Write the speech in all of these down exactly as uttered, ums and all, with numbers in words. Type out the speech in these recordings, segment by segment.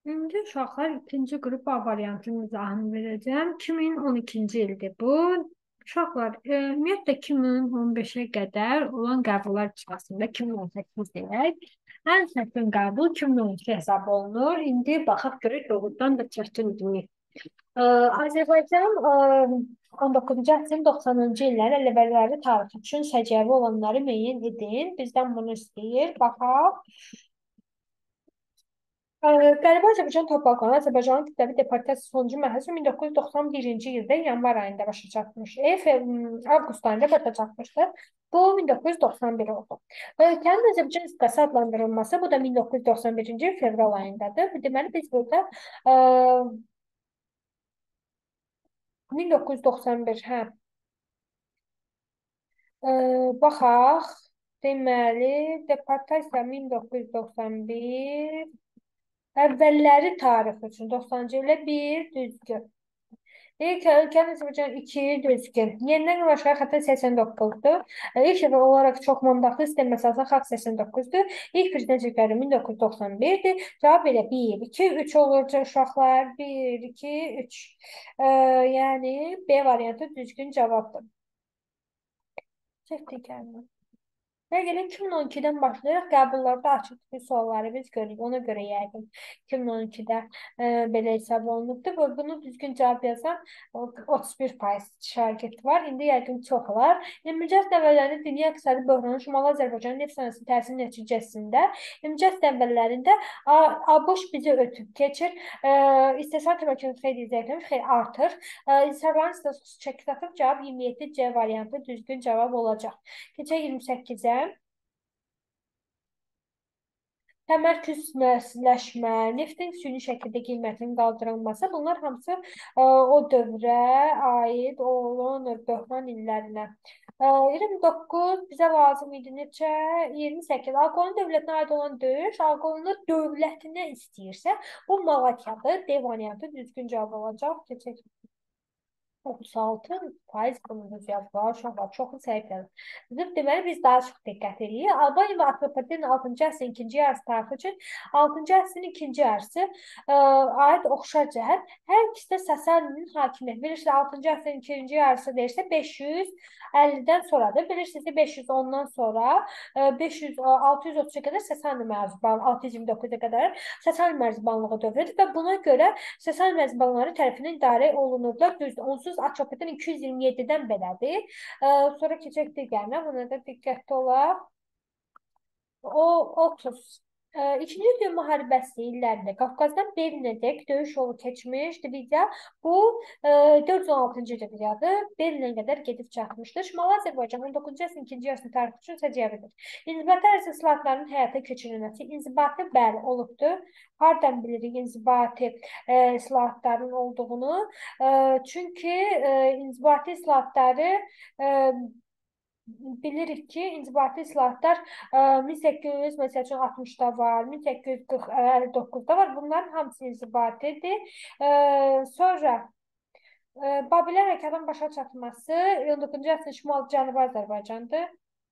Şimdi uşaqlar ikinci qrup A variantının izahını verəcəm. iki min on ikinci ildir bu. Uşaqlar, e, ümumiyyətlə iki min on beşə qədər olan qəbullar içərisində iki min on səkkiz deyək. Ən çətin qəbul iki min on iki hesab olunur. İndi baxaq görək doğrudan da çətindir. Ee, Azərbaycan e, on doqquzuncu əsrin doxsanıncı illərin əlilləri tarixi üçün səciyyəvi olanları müəyyən edin. Bizdən bunu istəyir. Baxaq. Ee, Qərbi Azərbaycan torpaqlarına Azərbaycanın kütləvi deportasiyası sonucu mərhələsi min doqquz yüz doxsan birinci ildə yanvar ayında başa çatmış. E, fe- avqust ayında başa çatmışdır. Bu min doqquz yüz doxsan bir oldu. Ölkənin Azərbaycan Respublikası adlandırılması bu da min doqquz yüz doxsan birinci il fevral ayındadır. Deməli biz burada e, min doqquz yüz doxsan bir, hə, e, baxaq. Deməli, deportasiya min doqquz yüz doxsan bir əvvəlləri tarix üçün doxsanıncı ilə bir düzgün. İlk ölkənin Azərbaycan iki düzgün. Yenidən ulaşan xəta səksən doqquzdur. İlk dəfə olaraq çox mandatlı sistem məsələsi xalq səksən doqquzdur. İlk prezident seçkiləri min doqquz yüz doxsan birdir. Cavab elə bir, iki, üç olur uşaqlar. bir, iki, üç. Ee, yəni B variantı düzgün cavabdır. Çəkdik gəlmə. Və gəlin iki min on ikidən başlayaraq qəbullarda açıq tipli sualları biz görürük. Ona görə yəqin iki min on ikidə e, belə hesab olunubdur. Və bunu düzgün cavab yazan otuz bir faiz şagird var. İndi yəqin çoxlar. iyirminci əsr əvvəllərində dünya iqtisadi böhranı Şimali Azərbaycanın neft sənayesinin təsiri nəticəsində iyirminci əsr əvvəllərində ABŞ bizi ötüb keçir. E, İstehsal təməkkünü xeyli zəifləmiş, xeyli artır. E, İnsarların statüsü çəki satıb cavab iyirmi yeddi C variantı düzgün cavab olacaq. Keçək iyirmi səkkizə. Təmərküzləşmə, neftin süni şəkildə qiymətinin qaldırılması, bunlar hamısı ə, o dövrə aid olan böhran illərinə. Ə, iyirmi doqquz bizə lazım idi neçə? iyirmi səkkiz. Alqonin dövlətinə aid olan döyüş, Alqonun dövlətinə istəyirsə, bu Malatyadır. D variantı düzgün cavab olacaq. Keçək. otuz altı faiz bunu düz yazdılar. Uşaqlar çoxu səhifədir. Bizim deməli biz daha çox diqqət edirik. Albaniya və Atropatenın altıncı əsrin ikinci yarısı tarixi üçün altıncı əsrin ikinci yarısı ə, aid oxşar cəhət. Hər ikisi də Sasaninin hakimiyyəti. Bilirsiniz, altıncı əsrin ikinci yarısı deyirsə beş yüz əllidən sonradır. Bilirsiniz ki, beş yüz ondan sonra ə, beş yüz altı yüz otuza qədər Sasani mərzubanlığı, altı yüz iyirmi doqquza qədər Sasani mərzubanlığı dövrüdür və buna görə Sasani mərzubanları tərəfindən idarə olunurlar. Düzdür, onsuz Atropaten iki yüz iyirmi yeddidən belədir. Ə, sonra keçək digərinə. Buna da diqqətli olaq. O otuz. Ə, İkinci Dünya müharibəsi illərində Qafqazdan Berlinədək döyüş yolu keçmiş diviziya bu ə, dörd yüz on altıncı diviziyadır. Berlinə qədər gedib çatmışdır. Şimali Azərbaycan on doqquzuncu əsrin ikinci yarısının tarixi üçün səciyyəvidir. İnzibati ərazi islahatlarının həyata keçirilməsi inzibati bəli olubdur. Hardan bilirik inzibati ə, islahatların olduğunu? Ə, çünki ə, inzibati islahatları ə, bilirik ki, inzibati islahatlar ə, min səkkiz yüz məsəl üçün altmışda var, min səkkiz yüz qırx əlli doqquzda var. Bunların hamısı inzibatidir. Ə, sonra ə, Babilə hərəkatının başa çatması on doqquzuncu əsrin şimal-cənubi Azərbaycandır.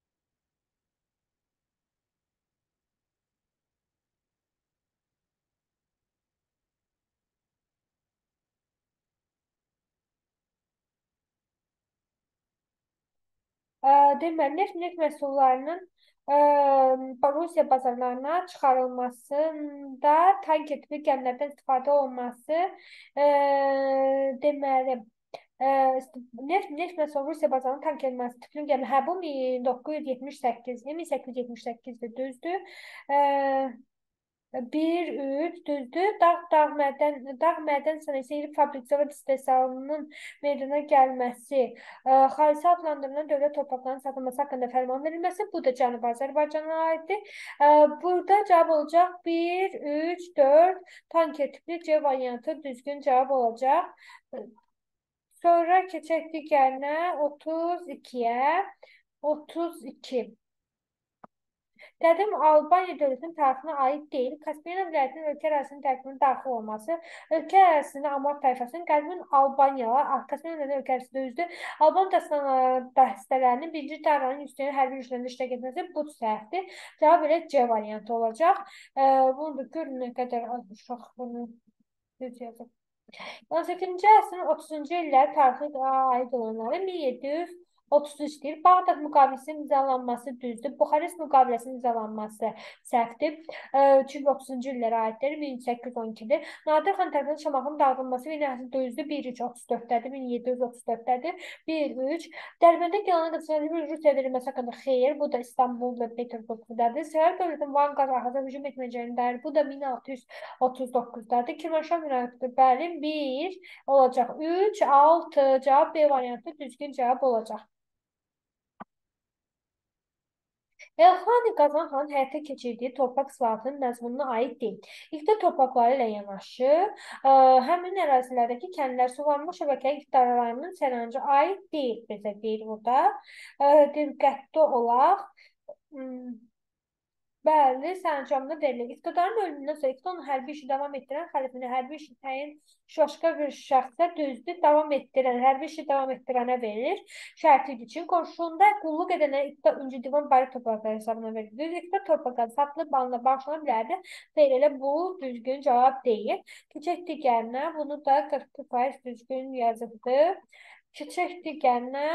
Ə, deməli, neft, neft məhsullarının ə, Rusiya bazarlarına çıxarılmasında tanker tipli gəmilərdən istifadə olunması ə, deməli, ə, neft, neft məhsulları Rusiya bazarının tanker tipli gəmi, hə, bu min doqquz yüz yetmiş səkkiz, min səkkiz yüz yetmiş səkkizdir, düzdür. Ə, bir, üç, düzdür. Dağ, dağ mədən, dağ mədən sənayesi fabrik zavod istehsalının meydana gəlməsi, ə, xalisi adlandırılan dövlət torpaqlarının satılması haqqında fərman verilməsi, bu da Cənubi Azərbaycana aiddir. Ə, burada cavab olacaq bir, üç, dörd, tanker tipli C variantı düzgün cavab olacaq. Sonra keçək digərinə otuz ikiyə. otuz iki. Qədim Albaniya dövlətinin tərəfinə aid deyil. Kaspiyan vilayətinin ölkə ərazisinin tərkibinə daxil olması, ölkə ərazisində Amur tayfasının qədim Albaniyalı, Kaspiyan vilayətinin ölkə ərazisində üzdü. Alban dəstələrinin birinci Darranın üstünün hərbi güclərində iştirak etməsi bu səhvdir. Cavab elə C variantı olacaq. E, bunu da görün nə qədər az uşaq bunu düz yazıb. on səkkizinci əsrin otuzuncu illər tarixi aid olanları min yeddi yüz otuz üçdür. Bağdad müqaviləsinin imzalanması düzdür. Buxarest müqaviləsinin imzalanması səhvdir. E, çünki otuzuncu illərə aiddir. min səkkiz yüz on ikidir. Nadir xan tərəfindən Şamaxının dağılması min düzdür. bir üç otuz dörddədir. min yeddi yüz otuz dörddədir. bir üç. Dərbəndə gələn qızların Rusiya verilməsi haqqında xeyir. Bu da İstanbul və Peterburgdadır. Səhər dövlətin Van qaz arxasına hücum etməyəcəyini dair. Bu da min altı yüz otuz doqquzdadır. Kirmanşah münaqişəsi bəli bir olacaq. üç, altı cavab B variantı düzgün cavab olacaq. Elxani Qazan xanın həyata keçirdiyi torpaq islahatının məzmununa aid deyil. İqta torpaqları ilə yanaşı, ə, həmin ərazilərdəki kəndlər suvarma şəbəkəyə iqtidarlarının sərəncə aid deyil. Bizə deyil burada. Ə, diqqətli olaq. Hmm. Bəli, sərəncamına verilir. İqtidarın ölümündən sonra İqtidarın hərbi işi davam etdirən xəlifəni hərbi işi təyin başqa bir şəxsə düzdür, davam etdirən, hərbi işi davam etdirənə verilir. Şərti üçün qoşulunda qulluq edənə İqtidar öncü divan bari torpaqları hesabına verilir. Düz İqtidar torpaqları satılıb banla bağışlana bilərdi. Xeyr, elə bu düzgün cavab deyil. Keçək digərinə, bunu da qırx iki faiz düzgün yazıbdır. Keçək digərinə.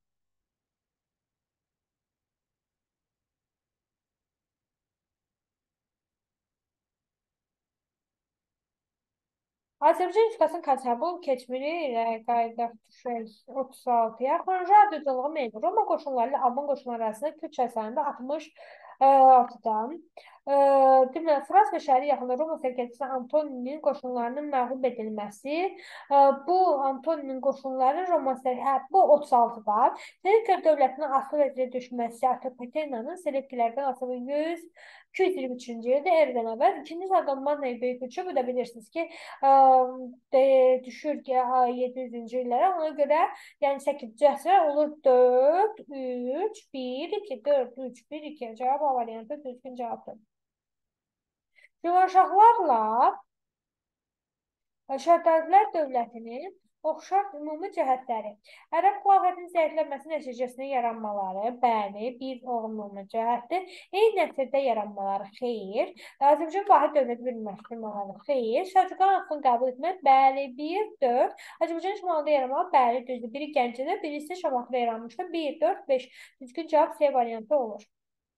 Azərbaycan Respublikasının Kasabul keçmiri ilə qayıdaq düşək otuz altıya. Xonca adıcılığı meydan. Roma qoşunları ilə Alban qoşunları arasında köç əsərində altmış altıdan. Deməli, Fransız və şəhəri yaxında Roma sərkərdəsi Antoninin qoşunlarının məğlub edilməsi. Bu Antoninin qoşunları Roma sərkərdəsi, bu otuz altıda. Selevkilər dövlətinin asılı vəziyyətə düşməsi Atropatenanın Selevkilərdən asılı yüz iki yüz iyirmi üçüncü ildə erdən əvvəl. İkinci Salmaniyya böyük üçü, bu da bilirsiniz ki, de, düşür ki yeddi yüzüncü illərə. Ona görə yəni səkkizinci əsrə olur dörd, üç, bir, iki, dörd, üç, bir, iki. Cavab A variantı düzgün cavabdır. Şirvanşahlarla Şərdadilər dövlətinin oxşar ümumi cəhətləri. Ərəb xilafətinin zəifləməsi nəticəsində yaranmaları, bəli, bir olumlu cəhətdir. Eyni nəticədə yaranmaları, xeyir. Azərbaycan vahid dövlət birləşdirmələri, xeyir. Səlcuqlar haqqını qəbul etmək, bəli, bir, dörd. Azərbaycan şimalında yaranmalı, bəli, düzdür. Biri Gəncədə, birisi Şamaxıda yaranmışdır. bir, dörd, beş. Düzgün cavab C variantı olur.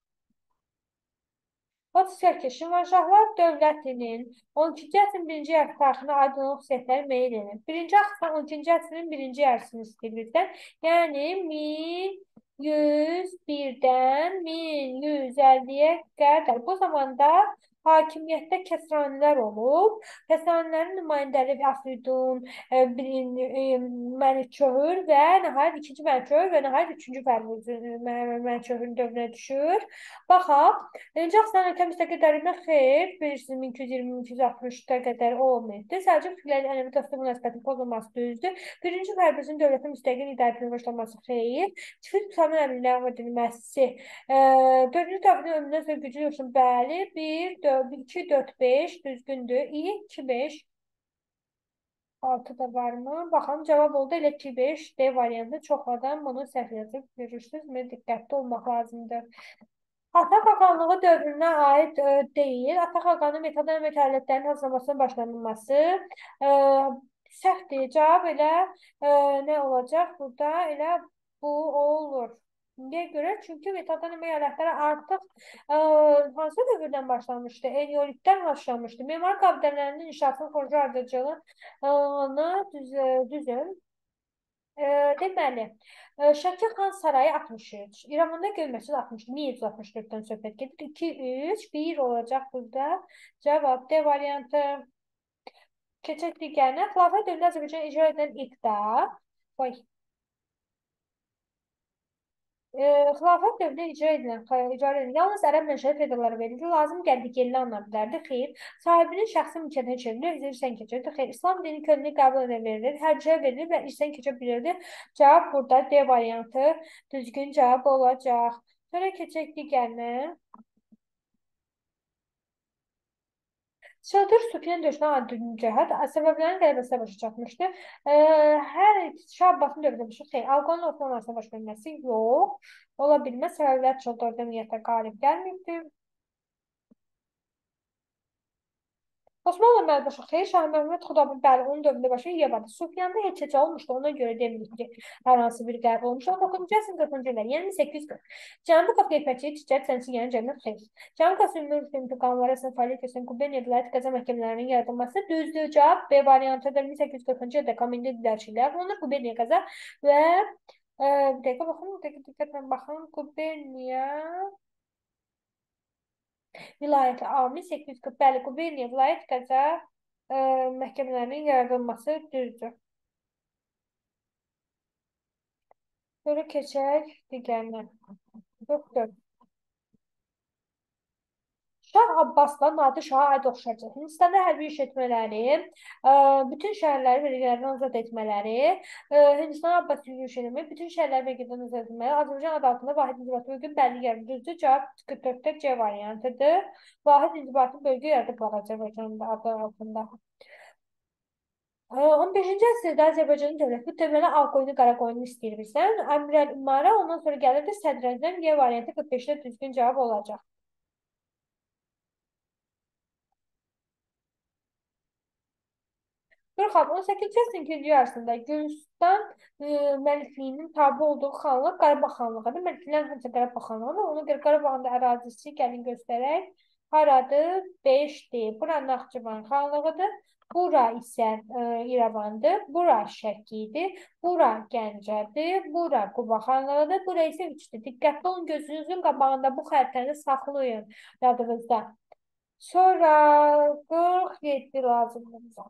otuz səkkiz. Şirvanşahlar dövlətinin on ikinci əsrin birinci yarısı tarixinə aydın xüsusiyyətləri meyil edir. Birinci əsrin on ikinci əsrin birinci yarısını istəyirsən, yəni min yüz birdən min yüz əlliyə qədər. Bu zamanda hakimiyyətdə Kəsranilər olub. Kəsranilərin nümayəndələri Afridun, e, birinci e, Məlikçöhür və nəhayət ikinci Məlikçöhür və nəhayət üçüncü Məlikçöhürün dövrünə düşür. Baxaq, birinci Aslan ölkə müstəqil dəribə xeyr, bilirsiniz min iki yüz iyirmi min iki yüz altmışda qədər olmayıbdır. Səlcuq türkləri ənəvi dostluq münasibətinin pozulması düzdür. Birinci Fərbizin dövlətin müstəqil idarəsinin başlaması xeyr. Tiflis Müsamın əmrinin ləğv edilməsi. Dördüncü təbinin ömründən sonra gücü yoxsun, bəli. bir, iki, dörd, beş düzgündür. İ, iki, beş. altı da varmı? Baxın, cavab oldu elə iki, beş. D variantı çox adam bunu səhv yazıb. Görürsünüz, diqqətli olmaq lazımdır. Ata xaqanlığı dövrünə aid e, deyil. Ata xaqanın metadan və alətlərin hazırlamasının başlanılması e, səhvdir. Cavab elə e, nə olacaq? Burada elə bu olur. Niyə görə? Çünki metadan əmək alətləri artıq e, hansı dövrdən başlamışdı? Eneolitdən başlamışdı. Memar qabidələrinin inşasının xorcu ardıcılığını düz, düzün. E, deməli, e, Şəki xan sarayı altmış üç. İrəvanda Gölməçid altmış, min yüz altmış dörddən söhbət gedir. iki, üç, bir olacaq burada. Cavab D variantı. Keçək digərinə. Xilafət dövründə Azərbaycan icra edən iqta. Qoy. E, xilafət dövründə icra edilən, icra edilən yalnız ərəb mənşəli feodallara verilir. Lazım gəldi gəlini anla bilərdi. Xeyr. Sahibinin şəxsi mülkiyyətinə çevrilir, irsən keçirdi. Xeyr. İslam dini könlünü qəbul edə verilir, hərciyə verilir və irsən keçə bilirdi. Cavab burada D variantı düzgün cavab olacaq. Sonra keçək digərinə. Çadır Sufyan döyüşünə aid cəhət Səbəblərin qələbəsinə başa çatmışdı. E, hər Şah Abbasın dövründə başı xeyr. Alqanın Osmanlı arasında baş verməsi yox. Ola bilməz. Səbəblər çadırda ümumiyyətlə qalib gəlməyibdi. Osmanlı Mərbaşı xeyr, Şah Məhəmməd Xudabin bəli onun dövründə başı yemədi. Sufyanda heç heç olmuşdu. Ona görə demirik ki, hər hansı bir qərb olmuşdu. on doqquzuncu əsrin qırxıncı illər, yəni səkkiz yüz qırx. Cənubi Qafqaya ipəkçi ticarət sənəti yəni cəmiyyət xeyr. Cənubi Qafqaya ümumi intiqamları arasında fəaliyyət göstərən Quberniya vilayət qəza məhkəmələrinin yaradılması düzdür. Cavab B variantıdır. min səkkiz yüz qırxıncı ildə komendi dilərçilər onlar Quberniya qəza və e, bir dəqiqə baxın, bir dəqiqə diqqətlə baxın. Quberniya vilayəti A min səkkiz yüz qırx bəli Quberniya vilayət qəza ə, məhkəmələrinin yaradılması düzdür. Sonra keçək digərinə. Yoxdur. Şah Abbasla Nadir Şaha aid oxşarcı. Hindistanda hərbi iş etmələri, ə, bütün şəhərləri vergilərdən azad etmələri, ə, Hindistan Abbas yürüyüş eləmək, bütün şəhərləri vergilərdən azad etmələri, Azərbaycan adı altında vahid inzibati bölgü bəlli yarım düzdür. Cavab qırx dörddə C variantıdır. Vahid inzibati bölgü yaradıblar Azərbaycan adı altında. on beşinci əsrdə Azərbaycanın dövləti deməli ağ qoyunu, qara qoyunu istəyir bizdən. Əmrəl İmara, ondan sonra gəlirdi Sədrəzəm, Y variantı qırx beşdə düzgün cavab olacaq. qırx on səkkizinci əsrin ikinci yarısında Gülüstan e, Məlikliyinin tabe olduğu xanlıq Qarabağ xanlığıdır. Məlikliklərin hamısı Qarabağ xanlığıdır. Ona görə Qarabağın da ərazisi gəlin göstərək. Haradır? beşdir. Bura Naxçıvan xanlığıdır. Bura isə e, İrəvandır. Bura Şəkidir. Bura Gəncədir. Bura Quba xanlığıdır. Bura isə üçdür. Diqqətli olun, gözünüzün qabağında bu xəritəni saxlayın yadınızda. Sonra qırx yeddi lazımdır bizə.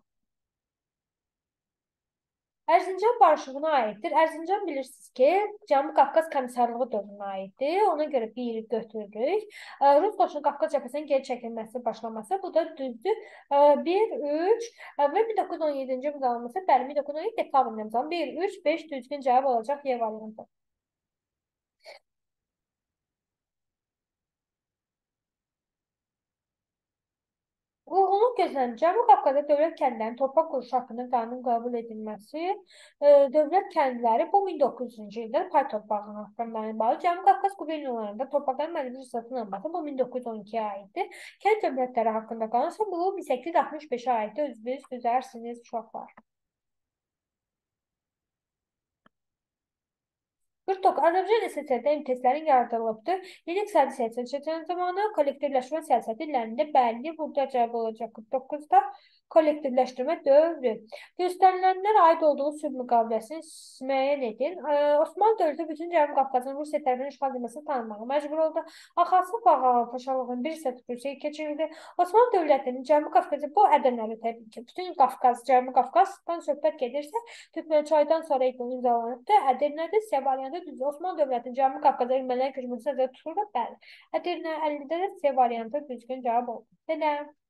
Erzincan barışığına aiddir. Erzincan bilirsiniz ki, Cənubi Qafqaz Komissarlığı dövrünə aiddir. Ona görə bir il götürürük. Rus qoşunu Qafqaz cəbhəsinin geri çəkilməsi başlaması. Bu da düzdür. bir, üç və min doqquz yüz on yeddinci ildə alınması. Bəli, min doqquz yüz on yeddi dekabrın imzalı. bir, üç, beş düzgün cavab olacaq Y variantı. Uyğunluq gözlənilir. Cənubi Qafqazda dövlət kəndlərinin torpaq quruluşu haqqında qanun qəbul edilməsi, e, dövlət kəndləri bu min doqquz yüzüncü ildə pay torpağı haqqında bağlı. Cənubi Qafqaz quberniyalarında torpaqların məcburi satın alınması bu min doqquz yüz on ikiyə aiddir. Kənd dövlətləri haqqında qanun isə bu min səkkiz yüz altmış beşə aiddir. Özünüz düzərsiniz uşaqlar. qırx doqquz. Azərbaycan S S R-də M T S-lərin yaradılıbdır. Yeni iqtisadi siyasət çəkilən zamanı kollektivləşmə siyasəti illərində bəlli. Burada cavab olacaq qırx doqquzda. Kollektivləşdirmə dövrü. Göstərilənlər aid olduğu sülh müqaviləsini müəyyən edin. Ee, Osmanlı dövləti bütün Cənubi Qafqazın Rusiya tərəfindən işğal edilməsini tanımağa məcbur oldu. Axası Bağalı Paşalığın bir səthi Rusiyaya keçirildi. Osmanlı dövlətinin Cənubi Qafqazı bu ədənləri təbii ki, bütün Qafqaz, Cənubi Qafqazdan söhbət gedirsə, Türkmənçaydan sonra imzalanıbdır. Ədirnədə Sevalyanda düzdür. Osmanlı dövlətinin Cənubi Qafqaza ermənilərin köçürülməsi nəzərdə tutulur. Bəli. Ədirnə əllidə də C variantı düzgün cavab oldu. Belə.